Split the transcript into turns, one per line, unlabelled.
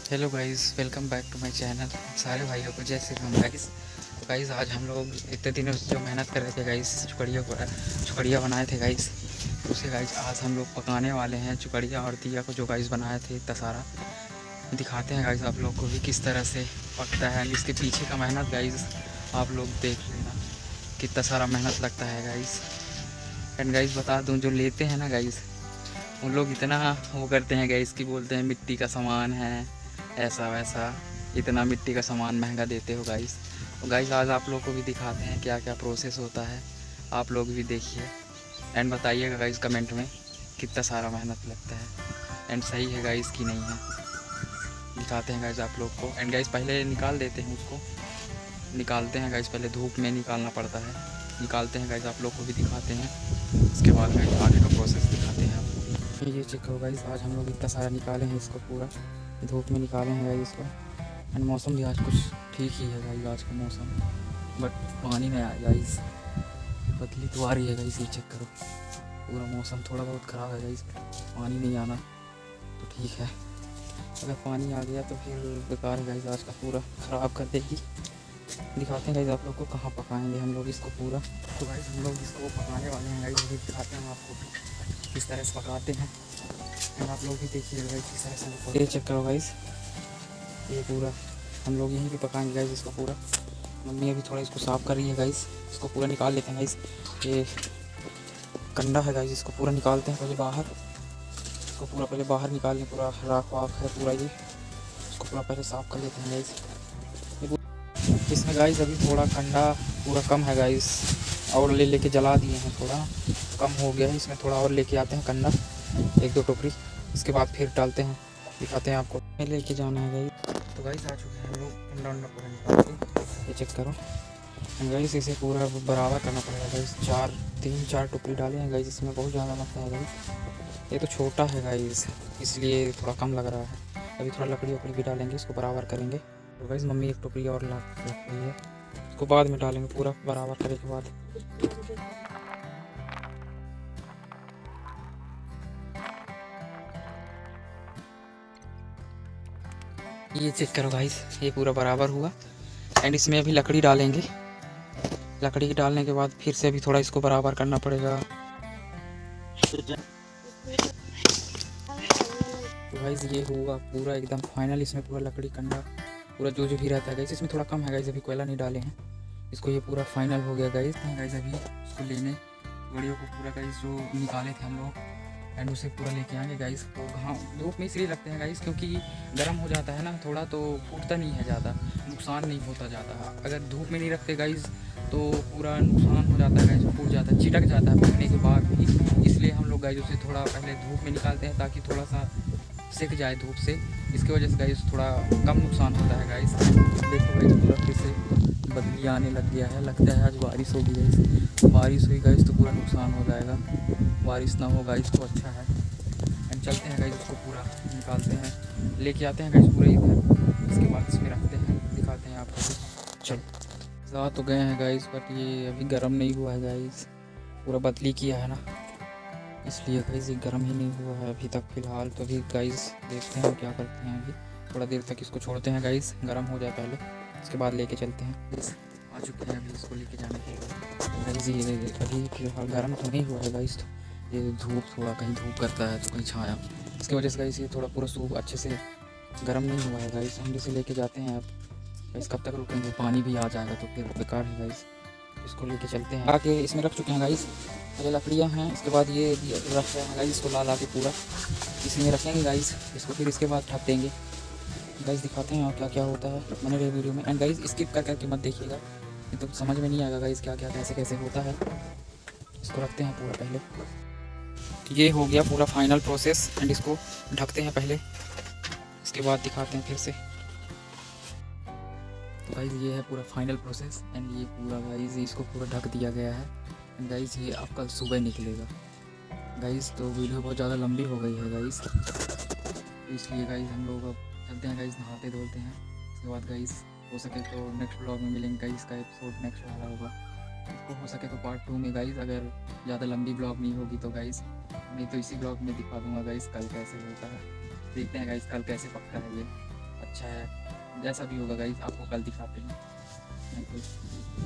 Hello guys, welcome back to my channel. सारे भाइयों को जय श्री राम गाइस। तो गाइस आज हम लोग इतने दिनों से जो मेहनत कर रहे थे गाइस, चुकड़िया बनाए थे गाइस, उसे गाइस आज हम लोग पकाने वाले हैं। चुकड़िया और दिया को जो गाइस बनाए थे इतना सारा दिखाते हैं गाइस आप लोग को भी किस तरह से पकता है। इसके पीछे का मेहनत गाइस आप लोग देख लेना, कितना सारा मेहनत लगता है गाइस। एंड गाइस बता दूँ, जो लेते हैं ना गाइस, उन लोग इतना वो करते हैं गाइस कि बोलते हैं मिट्टी का सामान है, ऐसा वैसा, इतना मिट्टी का सामान महंगा देते हो गाइस। तो गाइस आज आप लोग को भी दिखाते हैं क्या क्या प्रोसेस होता है, आप लोग भी देखिए एंड बताइएगा गाइस कमेंट में कितना सारा मेहनत लगता है एंड सही है गाइस कि नहीं है। दिखाते हैं गाइस आप लोग को। एंड गाइस पहले निकाल देते हैं, उसको निकालते हैं गाइस, पहले धूप में निकालना पड़ता है। निकालते हैं गाइस, आप लोग को भी दिखाते हैं। उसके बाद गाइस आगे का प्रोसेस दिखाते हैं आपको। ये चेक करो गाइस, आज हम लोग इतना सारा निकाले हैं, इसको पूरा धूप में निकाले हैं गाइस इसको। एंड मौसम भी आज कुछ ठीक ही है गाइस, आज का मौसम, बट पानी नहीं आया गाइस, बदली तो आ रही है गाइस। ये चेक करो, पूरा मौसम थोड़ा बहुत ख़राब है गाइस, पानी नहीं आना तो ठीक है, अगर पानी आ गया तो फिर बेकार है गाइस, आज का पूरा ख़राब कर देगी। दिखाते हैं गाइस आप लोग को कहाँ पकाएंगे हम लोग इसको पूरा। तो गाइस हम लोग इसको पकाने वाले हैं गाइस, अभी दिखाते हैं आपको किस तरह से पकाते हैं। और आप लोग भी देखिएगा गाइस किस तरह से। ये चेक करो गाइस, ये पूरा हम लोग यहीं पे पकाएंगे गाइस इसको पूरा। मम्मी अभी थोड़ा इसको साफ़ कर रही है गाइस, इसको पूरा निकाल लेते हैं गाइस। ये कंडा है गाइस, इसको पूरा निकालते हैं पहले बाहर, इसको पूरा पहले बाहर निकाल लें, पूरा राख वाख है पूरा, ये इसको पूरा पहले साफ़ कर लेते हैं गाइस। इसमें गाइस अभी थोड़ा कंडा पूरा कम है गाइस, और लेके जला दिए हैं, थोड़ा कम हो गया है, इसमें थोड़ा और लेके आते हैं कंडा, एक दो टोकरी, इसके बाद फिर डालते हैं, दिखाते हैं आपको। लेके जाना है गाइस। तो गाइस आ चुके हैं हम लोग, कंडा वंडा पूरा निकाल के। ये चेक करो गाइस, इसे पूरा बराबर करना पड़ेगा गाइस। 3-4 टोकरी डाले हैं गाइस, इसमें बहुत ज़्यादा लगता है गाइस, ये तो छोटा है गाइस इसलिए थोड़ा कम लग रहा है। अभी थोड़ा लकड़ी वकड़ी भी डालेंगे, इसको बराबर करेंगे। तो गाइस मम्मी एक टोकरी और ला रही है, इसको बाद में डालेंगे, पूरा बराबर करने के बाद। ये चेक करो गाइस, ये पूरा बराबर हुआ। एंड इसमें अभी लकड़ी डालेंगे, लकड़ी डालने के बाद फिर से अभी थोड़ा इसको बराबर करना पड़ेगा। तो गाइस ये होगा पूरा एकदम फाइनल, इसमें पूरा लकड़ी कंडा पूरा जो जो भी रहता है गाइस, इसमें थोड़ा कम है गाइस, अभी कोयला नहीं डाले हैं इसको। ये पूरा फाइनल हो गया गाइस। गाइस अभी उसको लेने गड़ियों को पूरा गाइस जो निकाले थे हम लोग, एंड उसे पूरा लेके आएंगे गाइस। तो हाँ धूप में इसलिए रखते हैं गाइस क्योंकि गर्म हो जाता है ना थोड़ा, तो फूटता नहीं है ज़्यादा, नुकसान नहीं होता ज़्यादा। अगर धूप में नहीं रखते गाइस तो पूरा नुकसान हो जाता है गाइस, फूट जाता है, चिटक जाता है पकने के बाद भी। इसलिए हम लोग गाइस उसे थोड़ा पहले धूप में निकालते हैं ताकि थोड़ा सा सिक जाए धूप से, इसकी वजह से गाइस थोड़ा कम नुकसान होता है गाइस। देखो गाइस पूरा फिर से बदली आने लग गया है, लगता है आज बारिश होगी गाइस, बारिश हुई गाइस तो पूरा नुकसान हो जाएगा, बारिश ना हो गाइस तो अच्छा है। एंड चलते हैं गाइस, उसको पूरा निकालते हैं, लेके आते हैं गाइस पूरे इधर, इसके बाद इसमें रखते हैं, दिखाते हैं आपको। चलो जा तो गए हैं गाइस, बट ये अभी गर्म नहीं हुआ है गाइस, पूरा बदली किया है ना, इसलिए गाइस ये गर्म ही नहीं हुआ है अभी तक फ़िलहाल। तो अभी गाइस देखते हैं क्या करते हैं, अभी थोड़ा देर तक इसको छोड़ते हैं गाइस, गर्म हो जाए पहले, उसके बाद लेके चलते हैं। आ चुके हैं अभी इसको लेके जाने के लिए गाइस। ये अभी फिलहाल गर्म तो नहीं हुआ है गाइस, तो ये धूप थोड़ा कहीं धूप करता है तो कहीं छाया, इसकी वजह से गाइस ये थोड़ा पूरा सूप अच्छे से गर्म नहीं हुआ है गाइस। हम इसे लेके जाते हैं अब गाइस, कब तक रुकेंगे, पानी भी आ जाएगा तो फिर बेकार है गाइस। इसको लेके चलते हैं, आके इसमें रख चुके हैं गाइस, पहले लकड़ियाँ हैं, इसके बाद ये रख रहे हैं गाइस, इसको ला के पूरा इसमें रखेंगे गाइस इसको, फिर इसके बाद ढक देंगे गाइस। दिखाते हैं और क्या क्या होता है बने रहे वीडियो में। एंड गाइस स्किप कर करके मत देखिएगा, ये तो समझ में नहीं आएगा गाइस क्या क्या कैसे कैसे होता है। इसको रखते हैं पूरा पहले, ये हो गया पूरा फाइनल प्रोसेस। एंड इसको ढकते हैं पहले, इसके बाद दिखाते हैं फिर से। तो गाइस ये है पूरा फाइनल प्रोसेस, एंड ये पूरा गाइस इसको पूरा ढक दिया गया है। एंड गाइस ये अब कल सुबह निकलेगा गाइस, तो वीडियो बहुत ज़्यादा लंबी हो गई है गाइस, इसलिए गाइस हम लोग अब चलते हैं गाइस, नहाते धोते हैं, उसके बाद गाइस हो सके तो नेक्स्ट ब्लॉग में मिलेंगे गाइस, का एपिसोड नेक्स्ट वाला होगा, इसको हो सके तो पार्ट 2 में गाइस, अगर ज़्यादा लंबी ब्लॉग नहीं होगी तो गाइस, नहीं तो इसी ब्लॉग में दिखा दूँगा गाइस कल कैसे होता है। देखते हैं गाइस कल कैसे पकता है ये। अच्छा है, जैसा भी होगा गाइस आपको कल दिखाते हैं।